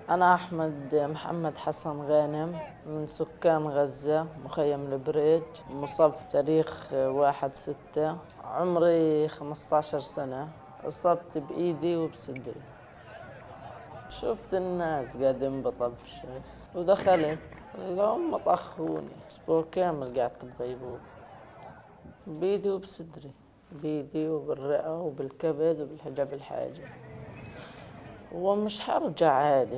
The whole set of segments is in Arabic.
أنا محمد حسن غانم من سكان غزة مخيم البريج، مصاب في تاريخ 1/6، عمري 15 سنة، أصبت بإيدي وبصدري. شفت الناس قاعدين بطفش ودخلت، هم طخوني، أسبوع كامل قعدت بغيبوبة بإيدي وبصدري، بإيدي وبالرئة وبالكبد وبالحجاب الحاجز، ومش حرجع عادي.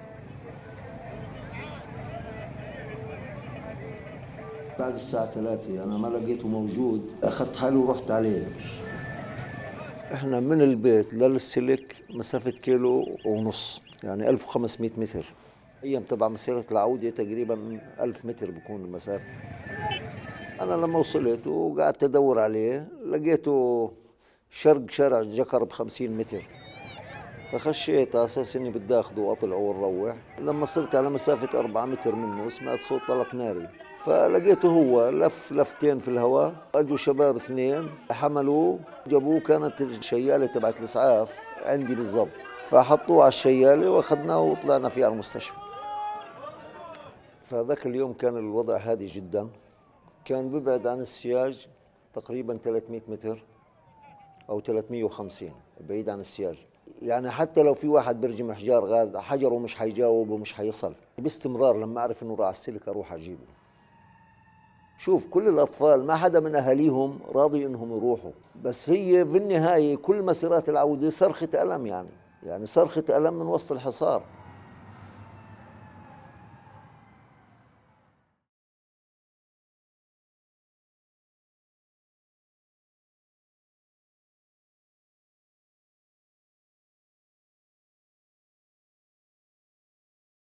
بعد الساعة 3 أنا ما لقيته موجود، أخذت حالي ورحت عليه. إحنا من البيت للسلك مسافة 1.5 كيلو، يعني 1500 متر. أيام تبع مسيرة العودة تقريبا 1000 متر بكون المسافة. أنا لما وصلت وقعدت أدور عليه لقيته شرق شارع جكر ب50 متر، فخشيت على أساس إني بدي أخذه وأطلع ونروح. لما صرت على مسافة 4 متر منه سمعت صوت طلق ناري، فلقيته هو لف لفتين في الهواء. اجوا شباب 2 حملوه جابوه، كانت الشياله تبعت الاسعاف عندي بالضبط، فحطوه على الشياله واخذناه وطلعنا فيه على المستشفى. فذاك اليوم كان الوضع هادي جدا، كان ببعد عن السياج تقريبا 300 متر او 350 بعيد عن السياج. يعني حتى لو في واحد بيرجم احجار غاز حجره مش حيجاوب ومش حيصل. باستمرار لما اعرف انه راح السلك اروح اجيبه. شوف كل الاطفال ما حدا من اهاليهم راضي انهم يروحوا، بس هي بالنهايه كل مسيرات العوده صرخه الم، يعني صرخه الم من وسط الحصار.